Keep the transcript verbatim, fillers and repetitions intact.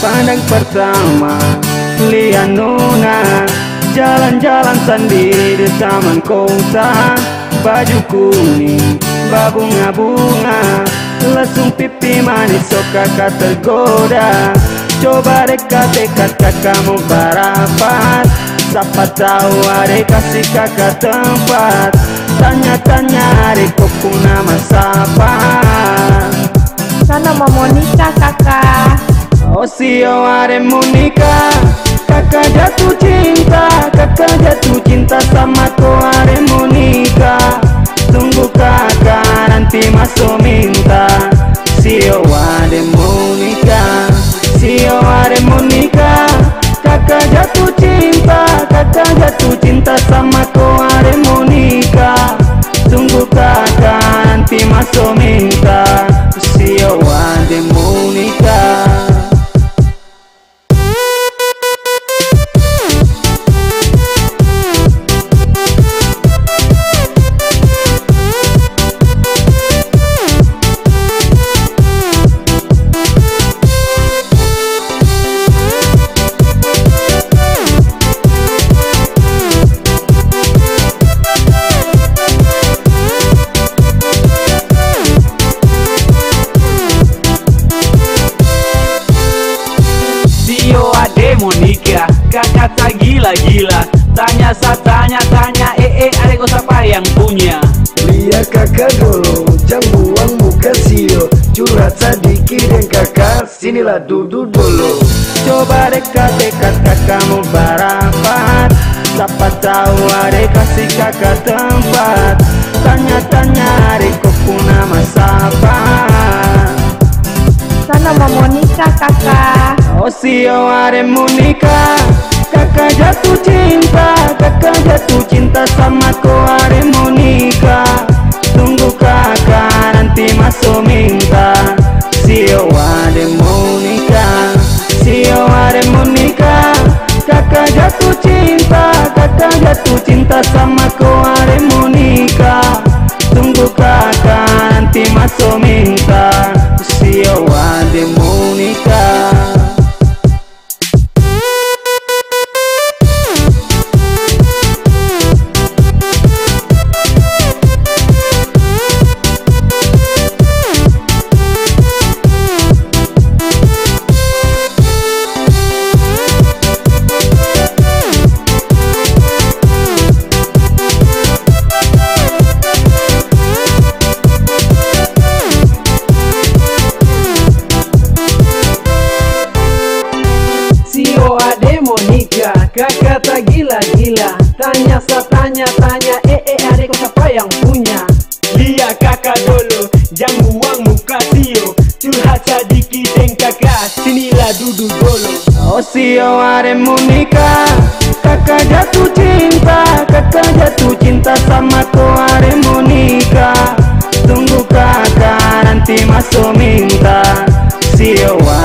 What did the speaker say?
pandang pertama lihat nona jalan-jalan sendiri di taman kota, baju kuning babunga-bunga, lesung pipi manis so kakak tergoda. Coba dekat-dekat kakak mau barapat, siapa tahu adek kasih kakak tempat. Tanya-tanya adek kok nama siapa. Sana mau nikah kakak. Oh sio adek mau nikah, kakak jatuh cinta, kakak jatuh cinta sama kau adek mau nikah. Tunggu kakak nanti masuk minta. Sio adek mau nikah, sio adek mau nikah, kakak jatuh cinta, kakak jatuh cinta sama kau adek mau nikah. Tunggu kakak nanti masuk minta. Sio adek mau nikah. Sio adek mau nikah, kakak tak gila-gila. Tanya sa tanya-tanya, eh eh adek kau siapa yang punya? Lihat kakak dulu, jangan buang muka sio. Curhat sedikit dan kakak, sinilah duduk dulu. Coba dekat-dekat kakak mau barapat, siapa tahu adek kasih kakak tempat. Tanya-tanya adek kok nama siapa. Sana mau nikah kakak. Oh sio adek mau nikah, kakak jatuh cinta, kakak jatuh cinta sama kau adek mau nikah. Tunggu kakak nanti masuk minta. Sio adek mau nikah, sio adek mau nikah, kakak jatuh cinta, kakak jatuh cinta sama kau adek mau nikah. Tunggu kakak nanti masuk minta. Sio adek mau nikah. Sio adek mau nikah, kakak tak gila-gila. Tanya sa tanya-tanya, eh eh adek kau siapa yang punya? Lihat kakak dulu, jangan buang muka sio. Curhat sedikit dan kakak, sinilah duduk dulu. Oh sio adek mau nikah, kakak jatuh cinta, kakak jatuh cinta sama kau adek mau nikah. Tunggu kakak nanti masuk minta. Sio